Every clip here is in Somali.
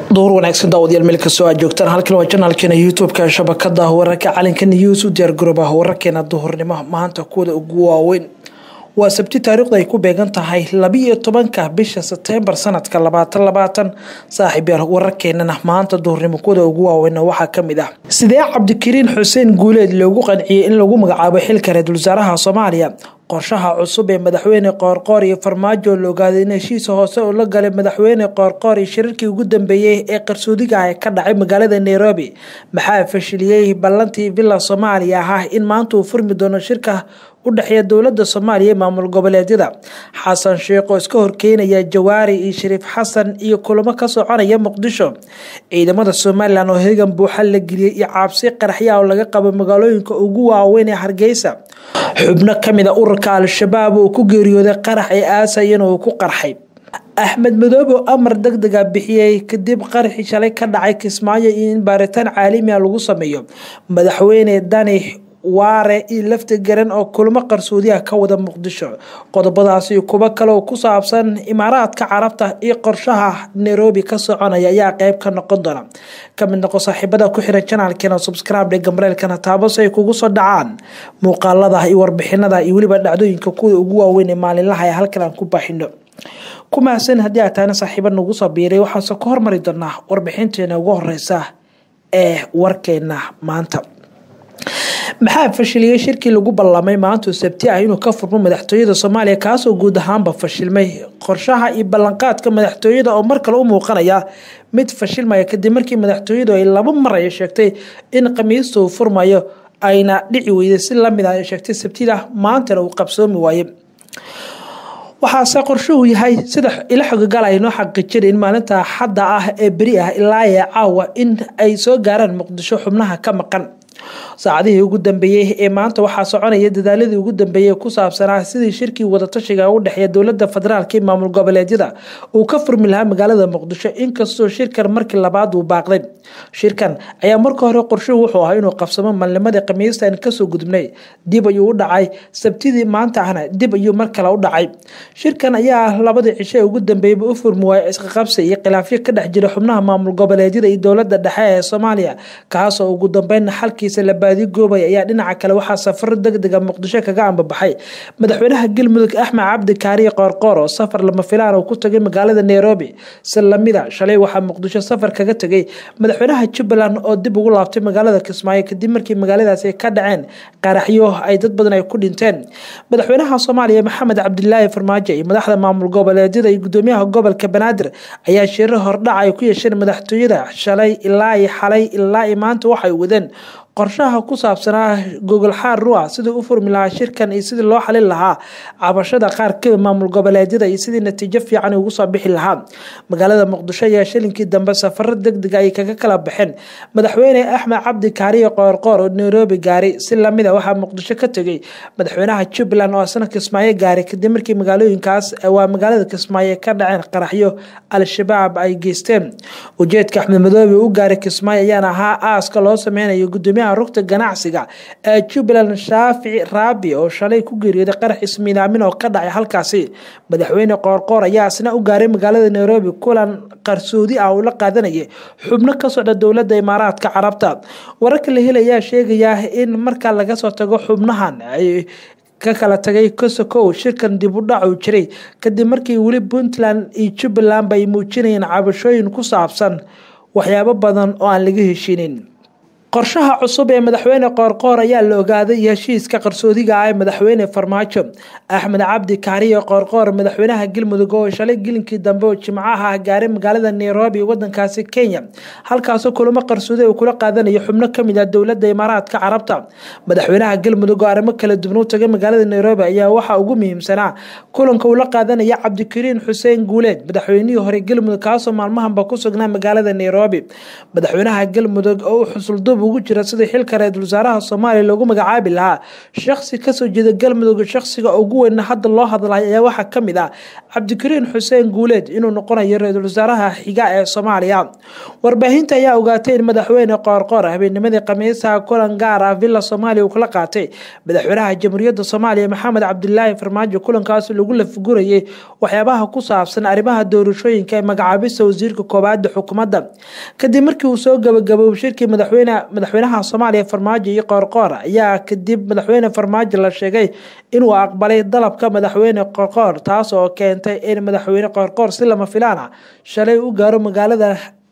دور wanaagsan daawadayaal meel ka soo joogtaan halkan waa channelkeena YouTube-ka shabakada wararka calanka news u diyaar garoobaha wararkeena duhurnimo maanta kuwada ugu waaweyn waa sabti taariikhda ay ku beegan tahay 12 bisha September sanadka 2020 saaxiibayaal wararkeena maanta duhurnimo kuwada ugu waaweyn waxa kamid ah sidee Cabdikariin Xuseen Guuleed loogu qanciyay in lagu magacaabo xilka ra'iisul wasaaraha Soomaaliya qorshaha cusub ee madaxweyne QoorQoor iyo farmaajo loo gaaday heshiis hoose oo la galay madaxweyne QoorQoor iyo shirkii ugu dambeeyay ee qarsoodiga ah ka dhacay magaalada Nairobi maxaa fashiliyay ballantii Villa Soomaaliya in maanta uu furmi doono shirka u dhaxeeya dawladda Soomaaliya iyo maamul goboleedyada Xasan Sheekh oo iska horkeenaya Jawaari iyo Shariif Xasan iyo kulamo ka soconaya Muqdisho ciidamada Soomaaliland oo heegan buuxa la geliyay iyo cabsi qaraxyo oo laga qabo magaalooyinka ugu waaweyn ee Hargeysa xubno kamid ah ururka al-shabaab oo ku geeriyooday qarax ay aasayeen oo ku qarxay Ahmed Madoobe amar degdeg ah bixiyay kadib qaraxi shalay ka dhacay Kismaayo in baaritaan caalami ah lagu sameeyo madaxweyne Dani waare iyo lafta garan oo kulamo qarsoodi ah ka wada Muqdisho qodobadaas iyo kuba kale oo ku saabsan Imaaraadka Carabta iyo qorshaha Nairobi ka soconaya ayaa qayb ka noqon doona kamid noqo saaxiibada ku xiran channelkeena subscribe dhe gamreelkana taabo si ay kugu soo dhacaan muuqaalada iyo warbixinada iyo waliba dhacdooyinka kuwa ugu waaweyn ee maalinlaha ee halkan aan ku baaxino kuma san hadii aad taana saaxiibo nagu soo biiray waxaan soo ka hormari doonaa warbixinteena ugu horeysa ee warkeena maanta maxaa fashiliyay shirkii lagu ballamay maanta Sabti ah inuu ka furmo madaxtooyada Soomaaliya kaas oo guud ahaanba fashilmay qorshaha iyo ballanqaadka madaxtooyada oo markale u muuqanaya mid fashilmaya kadib markii madaxtooyadu ay laba mar ay sheegtay in Khamiista uu furmayo ayna dhici weyday si la mid ah sheegtay Sabtida maanta uu qabsoomi waayay waxaa qorshuhu yahay sida ila xoggalayno xaqiijin in maalinta xadda ah ee bari ah ilaa caawa in ay soo gaaraan Muqdisho xubnaha ka maqan saacadihii ugu dambeeyay ee maanta waxaa soconaya dadaaladii ugu dambeeyay ku saabsanaa sidii shirkii wada tashiga u dhaxeeya dawladda federaalka iyo maamul goboleedyada uu ka furmi lahaa magaalada Muqdisho inkastoo shirkan markii labaad uu baaqday shirkan ayaa marka hore qorshuhu wuxuu ahaa inuu qabsamo maalinimada Khamiista in ka soo gudubnay dib ayuu u dhacay Sabtidii maanta ahna dib ayuu mar kale u dhacay shirkan ayaa labada cisho ugu dambeeyay u furmi waayay isqa qabsi iyo khilaafyo ka dhex jira xubnaha maamul goboleedyada iyo dawladda dhexe ee Soomaaliya kaas oo ugu dambeyn xalkiisa la baadi goobay ayaa dhinaca kale waxa safar degdeg ah Muqdisho kaga ambabaxay madaxweynaha galmudug Axmed Cabdi Kaariye QoorQoor oo safar lama filaan ku tagay magaalada Nairobi salamida shalay waxa Muqdisho safar kaga tagay madaxweynaha Jubbaland oo dib ugu laabtay magaalada Kismaayo kadib markii magaaladaas ay ka dhaceen qaraxyo ay dad badan ay ku dhinteen madaxweynaha Soomaaliya Maxamed Cabdullaahi Farmaajo iyo madaxda maamul goboleedyada iyo gudoomiyaha gobolka Banaadir ayaa shirar hordhac ay ku yeesheen madaxtooyada shalay ilaa xalay ilaa maanta waxay wadeen qorshaha ku saabsanaa Google xaar ruuxa sida u furmi lahaa shirkan iyo sida loo xalin lahaa cabashada qaar ka maamul goboleedyada iyo sidii natiijo fiican ugu soo bixi lahaa magaalada Muqdisho ayaa shilinkii dambe safar degdeg ah ay kaga kala baxeen madaxweyne Axmed Cabdi Kaariye QoorQoor oo Nairobi gaari si lamid ah waxa Muqdisho ka tagay madaxweynaha Jubbaland oo asna Kismaayo gaari kadib markii magaalooyinkaas waa magaalada Kismaayo ka dhaceen qaraxyo al-shabaab ay geysteen ujeedka Axmed Madoobe uu gaari Kismaayo ayaana ahaa aaska loo sameeyo gudoomiyaha rugta ganacsiga ee Jubbaland Shaafici Raabi oo shalay ku geeriyooday qarax ismiidaamin oo ka dhacay halkaasi madaxweyne QoorQoor ayaa asna u gaaray magaalada Nairobi kulan qarsoodi ah oo la qaadanayay xubno ka socda dawladda Imaaraadka Carabta wararka la helaya sheegaya in marka laga soo tago xubnahan ay ka kala tagay Kosokow shirkan dib u dhac u jiray kadib markii wali Puntland iyo Jubbaland bay muujinayeen cabashooyin ku saabsan waxyaabo badan oo aan laga heshiinin qorshaha cusub ee madaxweyne QoorQoor ayaa la ogaaday heshiiska qarsoodiga ah ee madaxweyne Farmaajo Axmed Cabdi Kaariye QoorQoor madaxweynaha galmudug oo shalay gilinkii dambe oo Jimcaha gaaray magaalada Nairobi wadankaasi Kenya halkaas oo kulamo qarsoodi ah kula qaadanayo xubno kamid ah dawladda Imaaraadka Carabta madaxweynaha galmudug oo arrimo kala duwan u tagay magaalada Nairobi ayaa waxa ugu muhiimsanaa kulanka uu la qaadanaya Cabdikariin Xuseen Guuleed madaxweynihii hore galmudug kaas oo maalmahanba ku sugnaa magaalada Nairobi madaxweynaha galmudug oo xusul dub ugu jira sidii xilka ra'iisul wasaaraha Soomaaliya loogu magacaabi lahaa shakhsi ka soo jeeda galmudug shakhsiga ugu weyn hadda loo hadlay ayaa waxa kamid ah Cabdikariin Xuseen Guuleed inuu noqonayo ra'iisul wasaaraha xiga ee Soomaaliya warbaahinta ayaa ogaatay in madaxweyne QoorQoor habeennimadii Khamiisaha kulan gaar ah villa Soomaaliya uu kala qaatay madaxweynaha Jamhuuriyadda Soomaaliya Maxamed Cabdullaahi Farmaajo kulankaas lagu lafgurayay waxyaabaha ku saabsan arrimaha doorashooyinka ee magacaabista wasiirka koobaad xukuumadda kadib markii uu soo gabagaboway shirkii madaxweynaha Soomaaliya Farmaajo iyo QoorQoor ayaa kadib madaxweyne Farmaajo la sheegay inuu aqbalay dalabka madaxweyne QoorQoor taas oo keentay in madaxweyne QoorQoor si lama filaan ah shalay u gaaro magaalada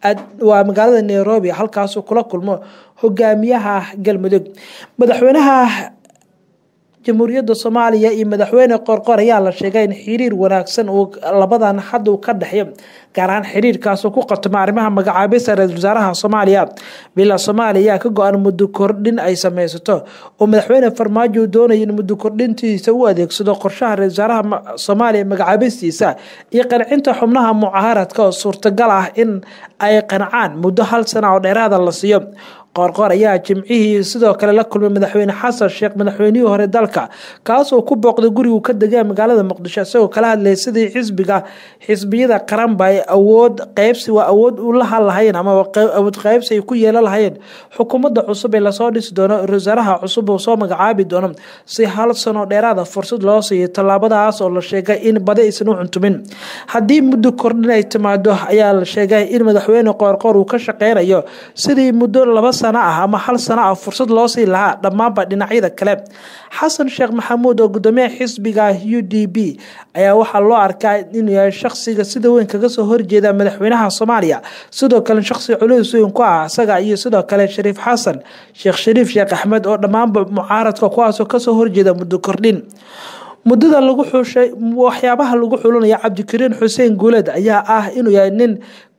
Nairobi halkaas uu kula kulmo hogaamiyaha galmudug madaxweynaha Jamhuuriyadda Soomaaliya iyo madaxweyne QoorQoor ayaa la sheegay in xiriir wanaagsan oo labadan hadda uu ka dhaxeeyo gaar ahaan xiriirkaas oo ku qatmo arrimaha magacaabista ra'iisul wasaaraha Soomaaliya bila Soomaaliya ka go'an muddo kordhin ay sameysato oo madaxweyne Farmaajo doonayay in muddo kordhintiisa uu adeegsado qorshaha ra'iisul wasaaraha Soomaaliya magacaabistiisa iyo qancinta xubnaha mucaaradka oo suurtagal ah in ay qancaan muddo hal sano oo dheeraad la siiyo QoorQoor ayaa jimcihii sidoo kale la kulmay madaxweyne xasan sheekh madaxweynihii hore dalka kaas oo ku booqday guriga ka degay magaalada Muqdisho isagoo kala hadlay sidii xisbiyada qaranba ay awood u lahaayeen ama awood qaybsi ay ku yeelan lahaayeen xukuumadda cusub ee la soo dhisi doono ra'iisul wasaaraha cusub oo soo magacaabi doono si hal sano dheeraad ah fursad loo siiyo tallaabadaas oo la sheegay in badi aysan u cuntumin haddii muddo kordhin ay timaado ayaa la sheegay in madaxweyne QoorQoor uu ka shaqeynayo sidii muddo 2 sano ah ama hal sano ah fursad loo sii lahaa dhammaanba dhinacyada kale xasan sheekh maxamuud oo gudoomiyaha xisbiga UDP ayaa waxaa loo arkaa inuu yahay shakhsiga sida weyn kaga soo horjeeda madaxweynaha Soomaaliya sidoo kale shakhsi culays weyn ku ah asaga iyo sidoo kale Shariif Xasan Sheekh Axmed oo dhammaanba mucaaradka kuwaas oo ka soo horjeeda muddo kordhin muddada lagu xushay waxyaabaha lagu xulanayo Cabdikariin Xuseen Guuleed ayaa ah inuu yahay nin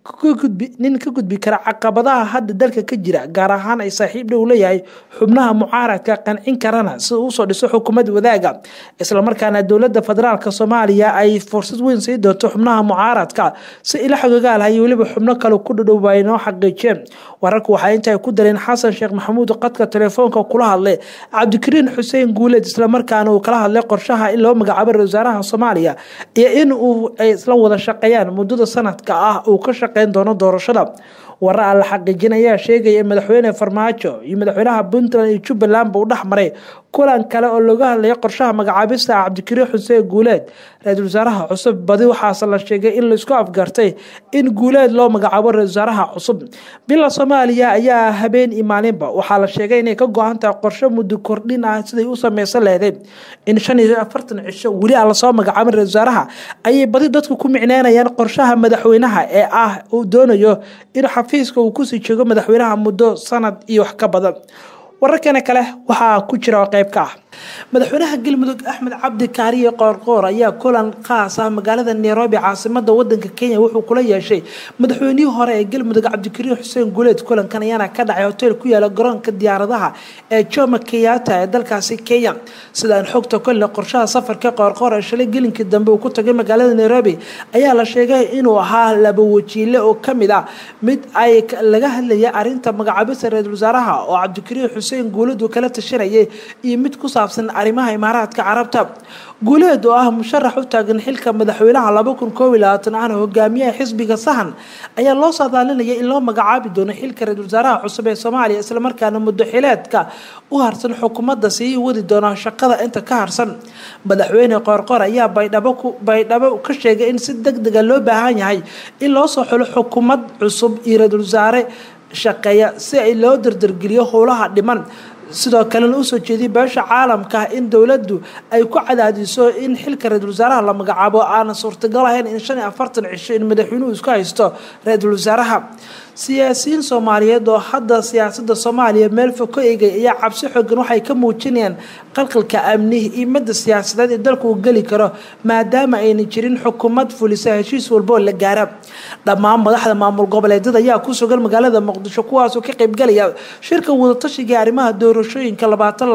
ka gudbi kara caqabadaha hadda dalka ka jira gaar ahaan ay saaxiib dhow leeyahay xubnaha mucaaradka qancin karana si uu soo dhiso xukuumad wadaaga isla markaana dowladda federaalka Soomaaliya ay fursad weyn sii doonto xubnaha mucaaradka si ila xogagaal hay waliba xubno kale ku dhadhow inoo xaqiijeen wararku waxa intay ku dareen xasan sheekh maxamuud qadka telefoonka kula hadlay Cabdikariin Xuseen Guuleed isla markaana uu kala hadlay qorshaha in loo magacaabo ra'iisul wasaaraha Soomaaliya iyo in uu ay isla wada shaqeeyaan muddada sanadka ah uu ka doono doorashada warar la xaqiijinaya sheegay in madaxweyne Farmaajo iyo madaxweynaha Puntland iyo Jubbaland uu dhaxmaray kulan kale oo looga hadlayo qorshaha magacaabista Cabdikariin Xuseen Guuleed ra'iisul wasaaraha cusub badi waxaa la sheegay in la isku afgartay in Guuleed loo magacaabo ra'iisul wasaaraha cusub bila Soomaaliya ayaa habeen imaaninba waxaa la sheegay inay ka go'an tahay qorshe muddo kordhin ah sidii u sameeysan lahayd in 45 cisho wali la soo magacaabo ra'iisul wasaaraha ay badi dadku ku micnaanayaan qorshaha madaxweynaha ee ah uu doonayo in xafiiska uu ku sii joogo madaxweynaha muddo sanad iyo wax ka badan wararkana kale waxaa ku jira qayb ka ah madaxweynaha galmudug Axmed Cabdi Kaariye QoorQoor ayaa kulan qaas ah magaalada Nairobi caasimada wadanka Kenya wuxuu kula yeeshay madaxweynihii hore ee galmudug Cabdikariin Xuseen Guuleed kulankan ayaana ka dhacay hotel ku yaala garoonka diyaaradaha ee Jomo Kenyatta ee dalkaasi Kenya sidaan xogta kale qorshaha safarka QoorQoor ee shalay gelinkii dambe uu ku tagay magaalada Nairobi ayaa la sheegay inuu ahaa laba wajiile oo kamid ah mid ay laga hadlayay arinta magacaabista ra'iisul wasaaraha oo Cabdikariin Xuseen Guuleed uu kala tashanayay iyo mid ku saabsan arrimaha Imaaraadka Carabta Guuleed oo ah musharax u taagan xilka madaxweynaha 2021 aan hogaamiyaha xisbiga sahan ayaa loo saadaalinayay in loo magacaabi doono xilka ra'iisul wasaaraha cusub ee Soomaaliya isla markaana muddo xileedka u harsan xukuumadda si wadi doona shaqada inta ka harsan madaxweyne QoorQoor ayaa baydhabo ka sheegay in si degdeg ah loo baahan yahay in loo soo xulo xukuumad cusub iyo ra'iisul wasaare shaqeeya si ay loo dardargeliyo howlaha dhiman sidoo kale uu soo jeediyay beesha caalamka in dawladdu ay ku cadaadiso in xilka ra'iisul wasaaraha la magacaabo aan suurtagal ahayn in 45 cisho in madaxweynuhu isku haysto ra'iisul wasaaraha siyaasiyiin Soomaaliyeed oo hadda siyaasadda Soomaaliya meel fog ka eegay ayaa cabsi xooggan waxay ka muujinayaan qalqalka amni iyo mid siyaasadeed ee dalku uu gali karo maadaama ayna jirin xukuumad fulisa heshiis walba la gaaro dhammaan madaxda maamul goboleedyada ayaa ku sugan magaalada Muqdisho kuwaas oo ka qayb galaya shirka wada tashiga arrimaha doorashooyinka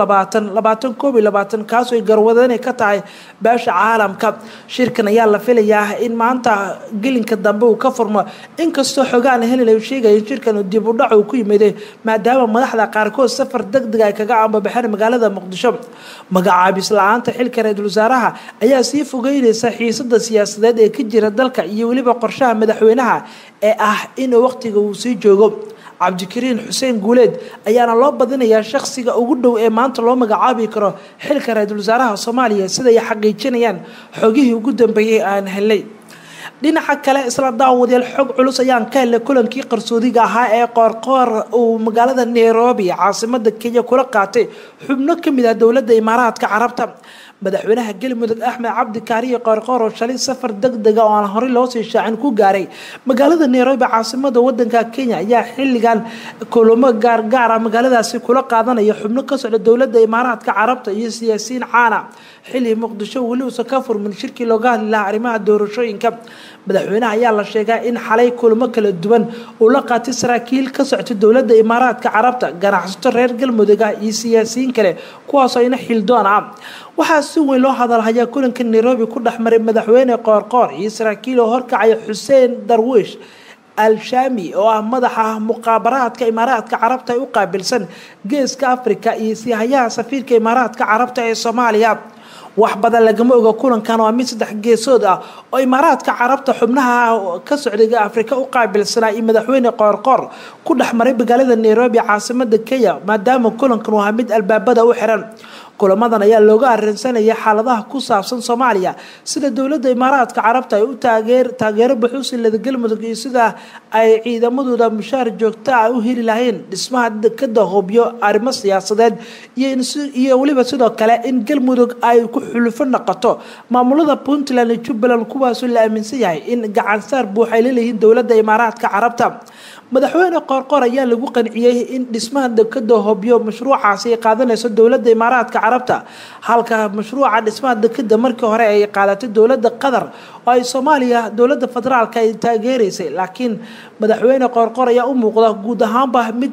2021 kaas oo ay garwadeen ka tahay beesha caalamka shirkan ayaa la filayaa in maanta gelinka dambe uu ka furmo inkastoo xogaan helinayo sheegaya in shirkan dib u dhac uu ku yimid maadaama madaxda qaarkood safar degdeg ay kaga ambabaxeen magaalada Muqdisho magacaabis la'aanta xilka ra'iisul wasaaraha ayaa sii fogeynaysa xiisada siyaasadeed ee ka jira dalka iyo waliba qorshaha madaxweynaha ee ah in waqtiga uu sii joogo cabdikariin xuseen guuleed ayaana loo badinayaa shakhsiga ugu dhow ee maanta loo magacaabi karo xilka ra'iisul wasaaraha Soomaaliya sida ay xaqiijinayaan xogihii ugu dambeeyay aan helay dhinaca kale isla daawadeel xog culus ayaan ka helay kulankii qarsoodiga ahaa ee qoorqoor uu magaalada Nairobi caasimadda Kenya kula qaatay xubno kamid ah dowladda Imaaraadka Carabta madaxweynaha galmudug Axmed Cabdi Kaariye qoorqoor oo shalay safar degdeg ah oo aan hore loo sii shaacin ku gaaray magaalada Nairobi caasimadda wadanka Kenya ayaa xilligan kulamo gaar ah magaaladaasi kula qaadanaya xubno ka socda dowladda Imaaraadka Carabta iyo siyaasiyiin caana xilli Muqdisho wali uu ka furmin shirkii looga hadlay arrimaha doorashooyinka madaxweynaha ayaa la sheegay in xalay kulamo kala duwan uu la qaatay saraakiil ka socda dowladda Imaaraadka Carabta ganacsato reer galmudug iyo siyaasiyiin kale kuwaas oo ina xildoon ah waxaa si weyn loo hadalhayaa kulanka Nairobi ku dhaxmaray madaxweyne qoorqoor iyo saraakiil horkacay Xuseen Darwish al-Shami oo ah madaxa muqaabaraadka Imaaraadka Carabta ay u qaabilsan geeska Afrika iyo siyahayaha safiirka Imaaraadka Carabta ee Soomaaliya wax badan lagama oga kulankan waa mid saddex geesood ah oo Imaaraadka Carabta xubnaha ka socda Afrika u qaabilsanaa iyo madaxweyne qoorqoor ku dhaxmaray magaalada Nairobi caasimadda Kenya maadaama kulankan waa mid albaabada u xiran kulamadan ayaa looga arrinsanaya xaaladaha ku saabsan Soomaaliya sida dowladda Imaaraadka Carabta ay u taageero buuxisay galmudug iyo sida ay ciidamadooda mushaar joogto ah u heli lahayn dhismaha dekada hubyo arrimo siyaasadeed iyo waliba sidoo kale in galmudug ay ku xulufo noqoto maamulada Puntland iyo Jubaland kuwaas oo la aaminsan yahay in gacan saar buuxa ay leeyihiin dowladda Imaaraadka Carabta madaxweyne qoorqoor ayaa lagu qanciyay in dhismaha dekada hubyo mashruucaasi ay qaadanayso dowladda Imaaraadka Carabta halka mashruuca dhismaha dekada markii hore ay qaadatay dowladda Qatar oo ay Soomaaliya dowladda federaalka ay taageereysay laakiin madaxweyne qoorqoor ayaa u muuqda guud ahaanba mid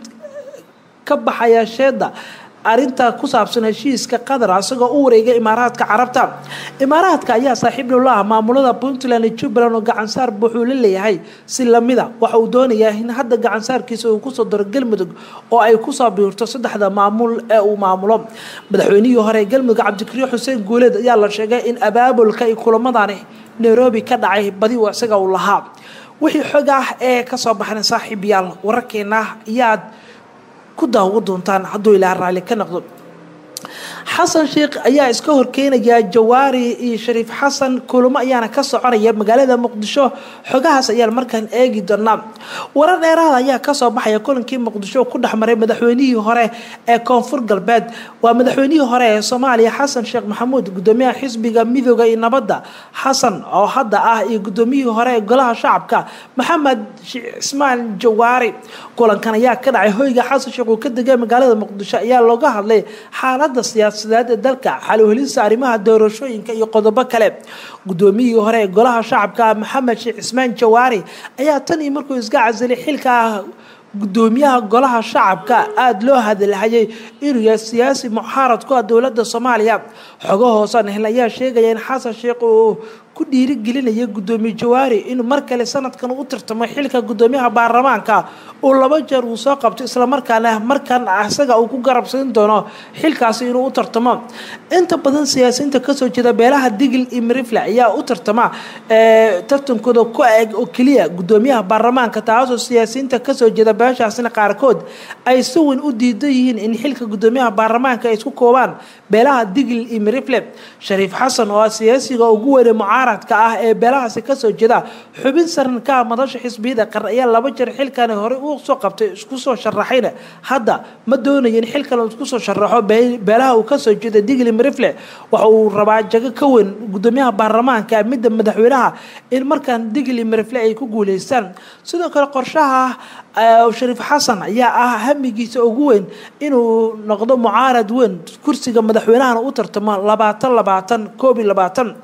ka baxaya sheeda arinta ku saabsan heshiiska Qatar asagoo u wareegay Imaaraadka Carabta Imaaraadka ayaa saaxiib la ah maamulada Puntland iyo Jubaland oo gacan saar buuxu leeyahay si lamida waxa uu doonayaa in hadda gacan saarkiisa uu ku soo daro galmudug oo ay ku soo biirto saddexda maamul ee uu maamulo madaxweynihii hore galmudug Cabdikariin Xuseen Guuleed ayaa la sheegay in abaabulka ay kulamadani Nairobi ka dhacay badi uu isaga u lahaa wixii xog ah ee ka soo baxay saaxiibayaal wararkeena iyaad ku daawo doontaan hadduu ilaahay raali ka noqdo xasan sheekh ayaa iska horkeenaya Jawaari iyo Shariif Xasan kulamo ayaana ka soconaya magaalada Muqdisho xogahaas ayaa markaan eegi doonaa warar dheeraad ayaa ka soo baxaya kulankii Muqdisho ku dhaxmaray madaxweynihii hore ee Koonfur Galbeed waa madaxweynihii hore ee Soomaaliya Xasan Sheekh Maxamuud gudoomiyaha xisbiga midowga iyo nabadda Xasan oo hadda ah iyo gudoomiyihii hore ee golaha shacabka Maxamed Ismaan Jawaari kulankan ayaa ka dhacay hoyga Xasan Sheekh oo ka degay magaalada Muqdisho ayaa looga hadlay xaaladda siyaasadeed dalka xal u helista arrimaha doorashooyinka iyo qodobo kale gudoomiyihii hore ee golaha shacabka Maxamed Ismaan Jawaari ayaa tan iyo markuu isga casilay xilka gudoomiyaha golaha shacabka aad loo hadalhayay inuu yahay siyaasi muxaarad ku ah dowladda Soomaaliya xogo hoosan ayaa sheegaya in Xasan Sheekh uu ku dhiirigelinaya gudoomiye Jawaari in mar kale sanadkan uu tartamo xilka gudoomiyaha baarlamaanka oo laba jeer uu soo qabto isla markaana markan asaga uu ku garabsan doono xilkaasi inuu u tartamo inta badan siyaasiyiinta ka soo jeeda beelaha Digil iyo Mirifle ayaa u tartama tartankooda ku eeg oo kaliya gudoomiyaha baarlamaanka taasoo siyaasiyiinta ka soo jeeda beeshaasina qaarkood ay si weyn u diidan yihiin in xilka gudoomiyaha baarlamaanka ay isku koobaan beelaha Digil iyo Mirifle Shariif Xasan oo siyaasiga ugu weyn mucaaradka ah ee beelahaasi ka soo jeeda xubin saran ka madasha xisbiyada qaran ayaa laba jeer xilkan hore uu soo qabtay isku soo sharaxayna hadda ma doonayo in xilkan uu isku soo sharaxo beelaha uu ka soo jeeda Digil Mirifle waxa uu rabaa jago ka weyn gudoomiyaha baarlamaanka midda madaxweynaha in markan Digil Mirifle ay ku guuleystaan sidoo kale qorshaha Shariif Xasan ayaa ah hamigiisa ugu weyn inuu noqdo mucaarad weyn kursiga madaxweynaha u tartamo 2022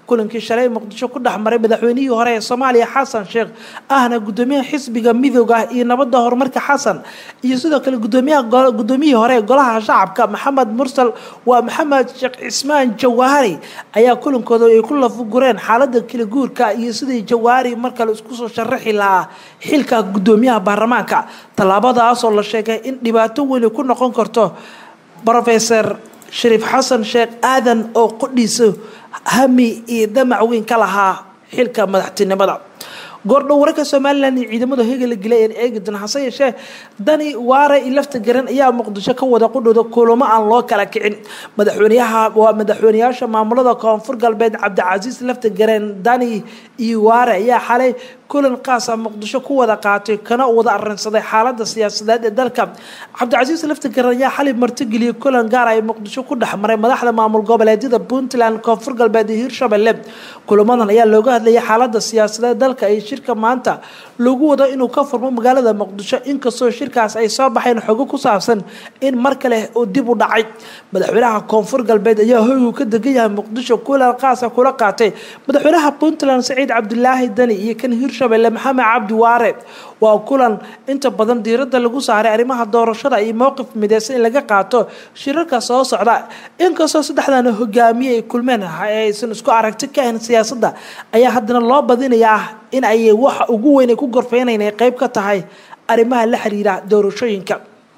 kulankii shalay Muqdisho ku dhaxmaray madaxweynihii hore ee Soomaaliya Xasan Sheekh ahna gudoomiyaha xisbiga midowga iyo nabadda horumarka Xasan iyo sidoo kale gudoomiyihii hore ee golaha shacabka Maxamed Mursal waa Maxamed Sheekh Ismaan Jawaari ayaa kulankooda ay ku lafugureen xaaladda kala guurka iyo sidii Jawaari marka la isku soo sharaxi lahaa xilka gudoomiyaha baarlamaanka talaabadaas oo la sheegay in dhibaato weyn ku noqon karto Professor Shariif Xasan Sheekh Aadan oo qodhiiso hami iyo damac weyn ka lahaa xilka madaxtinimada gordho wararka Soomaaliland ciidamada hegel gileen eegdan hase yeeshee dani waara ilafta garan ayaa Muqdisho ka wada qudhooda kulamo aan loo kala kicin madaxweynayaasha maamulada koonfur galbeed Cabdicasiis lafta garan dani iyo waara ayaa xalay kulan qaas ah Muqdisho ku wada qaatay kana wada arrinsaday xaaladda siyaasadeed ee dalka Cabdicasiis lafta garan ayaa xalay martigeliyay kulan gaar ah Muqdisho ku dhaxmaray madaxda maamul goboleedyada Puntland koonfur galbeed iyo Hirshabelle kulamadan ayaa looga hadlayay xaaladda siyaasadeed dalka ay shirka maanta lagu wado inuu ka furmo magaalada Muqdisho inkastoo shirkaas ay soo baxeen xogo ku saabsan in mar kale uu dib u dhacay madaxweynaha koonfur galbeed ayaa hoygu ka degan yahay Muqdisho kulan qaas ah kula qaatay madaxweynaha Puntland Saciid Cabdullaahi Dani iyo kan Hirshabelle Maxamed Cabdi Waare waa kulan inta badan diiradda lagu saaray arrimaha doorashada iyo mowqif midaysan in laga qaato shirarka soo socda inkastoo saddexdan hogaamiye ay kulmeen aysan isku aragti ka ahayn siyaasadda ayaa haddana loo badinayaa in ay wax ugu weyn ku gorfeynayeen ay qayb ka tahay arrimaha la xiriira doorashooyinka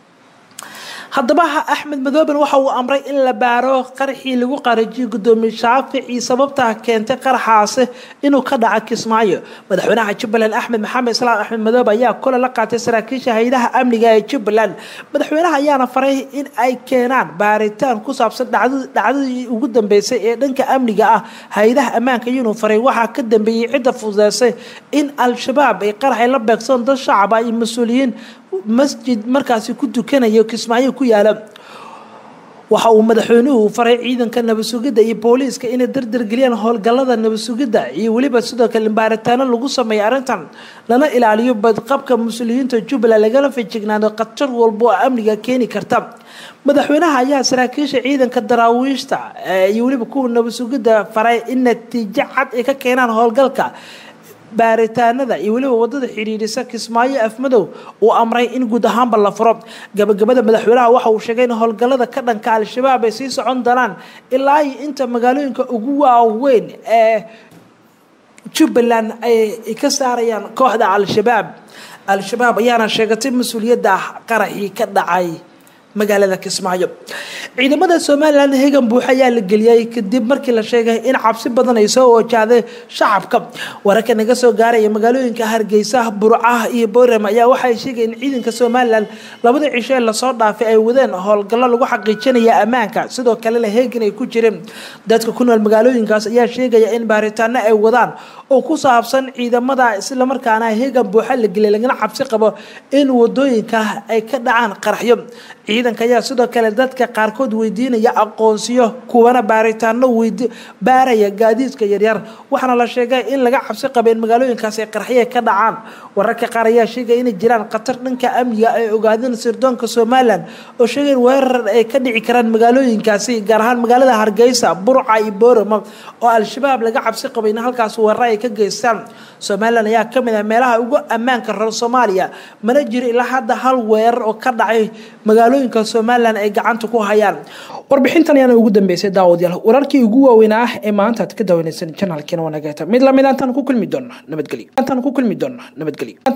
haddaba Axmed Madoobe waxa uu amray in la baaro qarxii lagu qarajiyo gudoomiye Shaafici sababta keentay qarxaas inuu ka dhaco Kismaayo madaxweynaha Jubbaland Axmed Maxamed Salaam Axmed Madoobe ayaa kula la qaatay saraakiisha hay'adaha amniga ee Jubbaland madaxweynaha ayaana faray in ay keenaan baaritaan ku saabsan dhacdadii ugu dambeysay ee dhanka amniga ah hay'adaha ammaanka inuu faray waxa ka dambeeyay cidda fududeysay in al-shabaab ay qarxay la beegsan dad shacab ah iyo mas'uuliyiin masjid markaasi ku tukanayo Kismaayo ku yaala waxa uu madaxweynuhu faray ciidanka nabad sugidda iyo booliiska inay dardar geliyaan howlgallada nabad sugidda iyo waliba sidoo kale baaritaano lagu sameeyo arrintan lana ilaaliyo badqabka mas'uuliyiinta Jubbaland lagana feejignaado khatar walba oo amniga keeni karta madaxweynaha ayaa saraakiisha ciidanka daraawiishta iyo waliba kuwa nabad sugidda faray in natiijo cad ay ka keenaan howlgalka baaritaanada iyo waliba wadada xiriirisa Kismaayo Afmadow oo amray in guud ahaanba la furo gabagabada madaxweynaha waxa uu sheegay in howlgallada ka dhanka al-shabaab ay sii socon doonaan ilaa inta magaalooyinka ugu waaweyn ee Jubbaland ay ka saarayaan kooxda al-shabaab ayaana sheegatay mas'uuliyadda qaraxii ka dhacay magaalada Kismaayo ciidamada Soomaaliland heegan buuxa ayaa la geliyay kadib markii la sheegay in cabsi badan ay soo wajahday shacabka wararka naga soo gaaray magaalooyinka Hargeysa Burca iyo Boorama ayaa waxay sheegeen in ciidanka Soomaaliland labada cisho la soo dhaafay ay wadeen howlgallo lagu xaqiijinayo ammaanka sidoo kale la heegan ay ku jireen dadka ku nool magaalooyinkaas ayaa sheegaya in baaritaano ay wadaan oo ku saabsan ciidamada isla markaana heegan buuxa la geliyay lagana cabsi qabo in wadooyinka ay ka dhacaan qaraxyo ciidanka ayaa sidoo kale dadka qaarkood weydiinaya aqoonsiyo kuwana baaritaano baaraya gaadiidka yaryar waxaana la sheegay in laga cabsi qabo in magaalooyinkaas ay qaraxyo ka dhacaan wararka qaar ayaa sheegay in jiraan khatar dhanka amniga ay ogaadeen sirdoonka Soomaaliland oo sheegay weerar ay ka dhici karaan magaalooyinkaasi gaar ahaan magaalada Hargeysa Burca iyo Boorama oo al-shabaab laga cabsi qabo in halkaas weerar ay ka geystaan Soomaaliland ayaa ka mid ah meelaha ugu ammaanka reer Soomaaliya mana jiro ilaa hadda hal weerar oo ka dhacay magaalooyinka Soomaaliland ay gacanta ku hayaan warbixintan ayana ugu dambeysay daawadayaal wararkii ugu waaweyn ah ee maanta aad ka daawanaysan channelkeena wanaagata mid la mid ah tan ku kulmi doona nabadgelyo